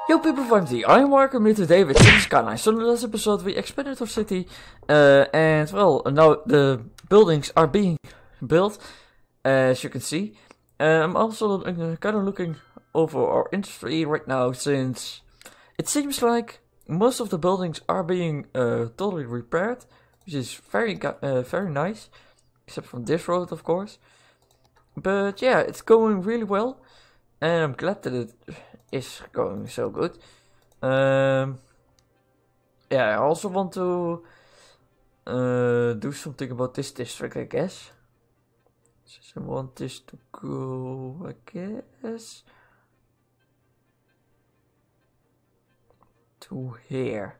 Yo people of MT, I'm welcome here today with City Skyline. So in the last episode we expanded our city and well, now the buildings are being built, as you can see. I'm also kind of looking over our industry right now, since it seems like most of the buildings are being totally repaired, which is very nice, except from this road of course. But yeah, it's going really well, and I'm glad that it is going so good. Yeah, I also want to do something about this district, I guess. So I want this to go, I guess, to here.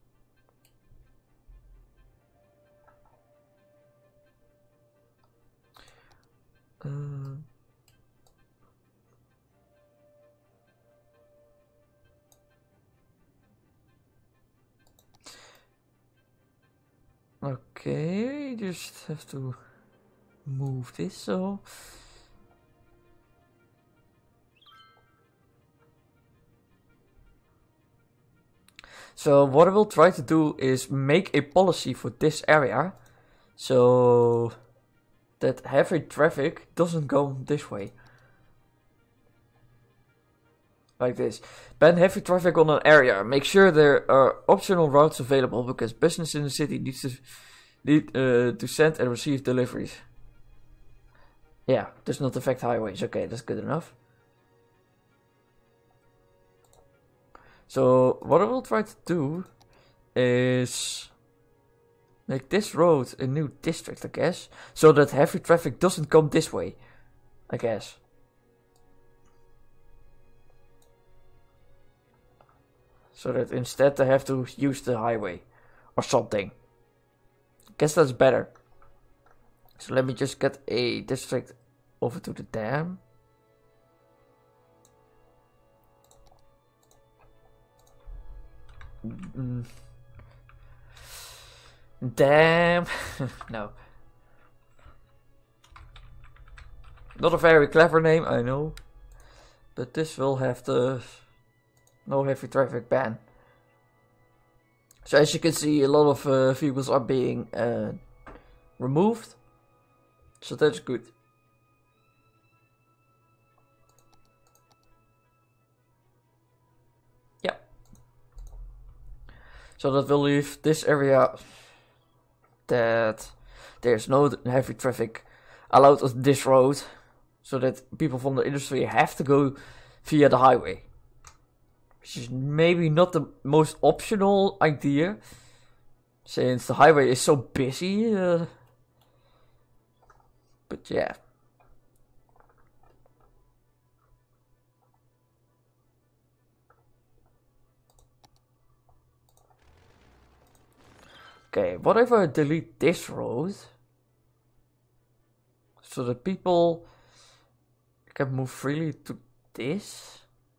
Okay, just have to move this so. So what I will try to do is make a policy for this area, so that heavy traffic doesn't go this way. Like this. Ban heavy traffic on an area. Make sure there are optional routes available, because business in the city needs to send and receive deliveries. Yeah, does not affect highways. Okay, that's good enough. So what I will try to do is make this road a new district, I guess, so that heavy traffic doesn't come this way, I guess. So that instead they have to use the highway or something. I guess that's better. So let me just get a district over to the dam. Damn. No. Not a very clever name, I know. But this will have the no heavy traffic ban. So as you can see, a lot of vehicles are being removed. So that's good. Yeah. So that will leave this area that there's no heavy traffic allowed on this road, so that people from the industry have to go via the highway. Which is maybe not the most optional idea, since the highway is so busy. But yeah. Okay, what if I delete this road? So that people can move freely to this?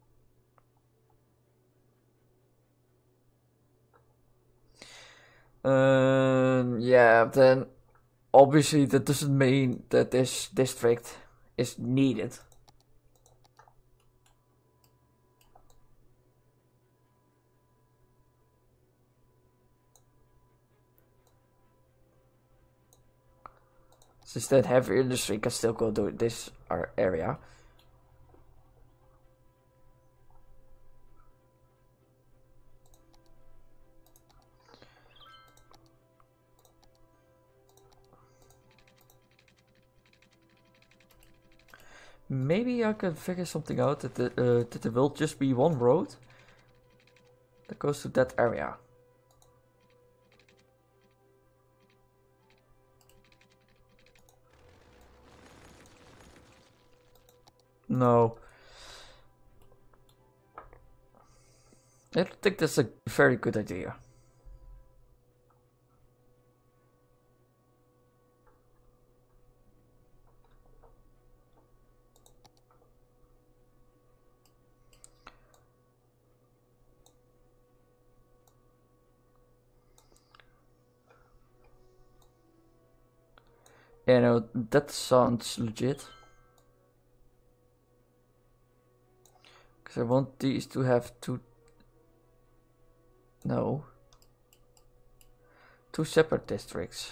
Yeah, then obviously that doesn't mean that this district is needed. Since that heavy industry can still go to this area. Maybe I can figure something out that there will just be one road that goes to that area. No. I don't think that's a very good idea. Yeah, no, that sounds legit. Because I want these to have two No. 2 separate districts.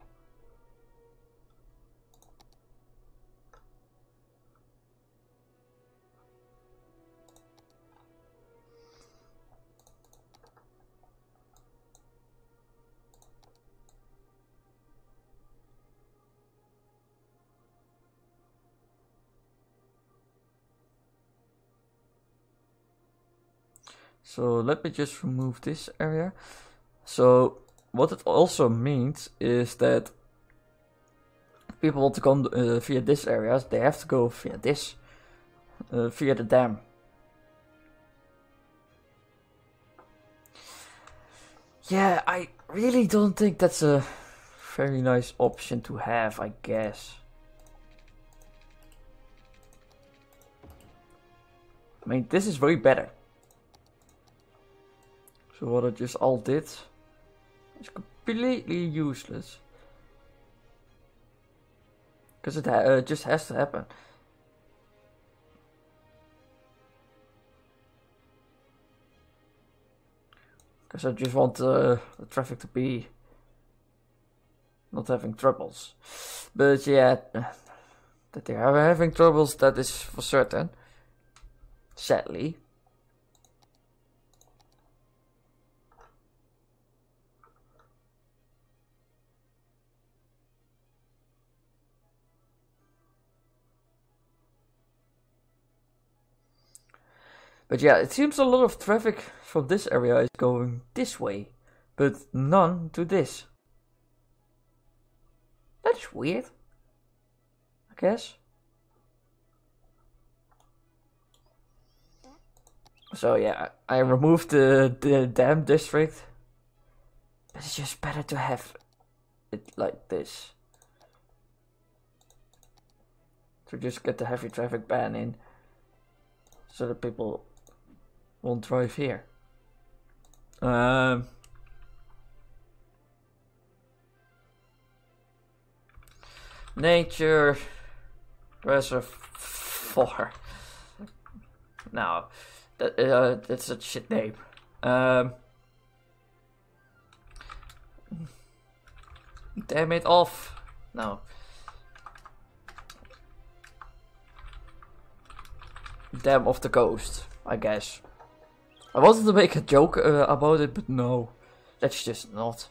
So let me just remove this area. So what it also means is that if people want to come via this area, they have to go via this, via the dam. Yeah, I really don't think that's a very nice option to have, I guess. I mean, this is way better. So what I just all did is completely useless. Because it just has to happen. Because I just want the traffic to be not having troubles. But yeah, that they are having troubles, that is for certain. Sadly. But yeah, it seems a lot of traffic from this area is going this way, but none to this. That's weird, I guess. So yeah, I removed the dam district, but it's just better to have it like this. To just get the heavy traffic ban in, so that people won't drive here. Nature Reservoir. No, that's a shit name. Damn it off. No. Dam of the coast, I guess. I wanted to make a joke about it, but no. That's just not.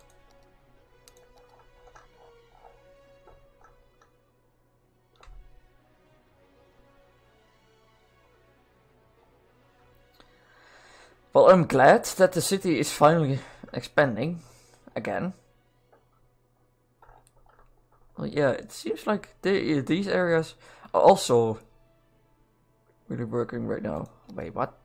Well, I'm glad that the city is finally expanding again. Well, yeah, it seems like these areas are also really working right now. Wait, what?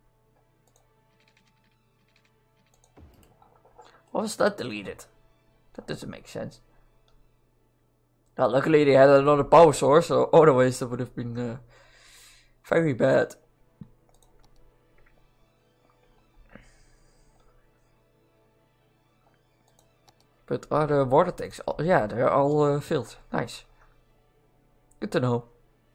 Why was that deleted? That doesn't make sense. Well, luckily they had another power source, so otherwise that would have been very bad. But are the water tanks? Oh, yeah, they're all filled. Nice. Good to know.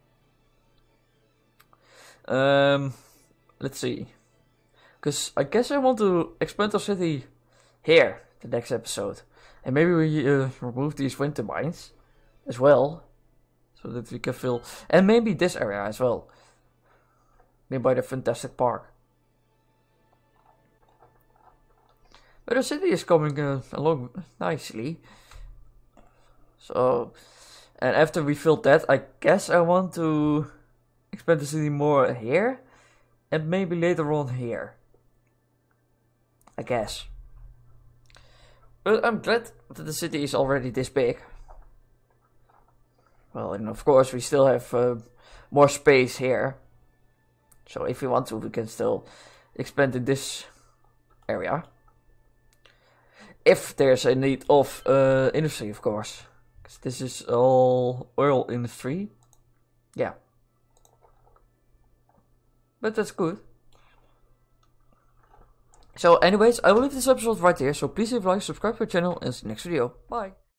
Let's see. Because I guess I want to expand our city here the next episode. And maybe we remove these wind turbines as well. So that we can fill. And maybe this area as well. Nearby the Fantastic Park. But the city is coming along nicely. So, and after we filled that, I guess I want to expand the city more here. And maybe later on here. I guess. But I'm glad that the city is already this big. Well, and of course we still have more space here. So if we want to, we can still expand in this area. If there's a need of industry, of course. Because this is all oil industry. Yeah. But that's good. So anyways, I will leave this episode right here. So please leave a like, subscribe to the channel, and see you next video. Bye.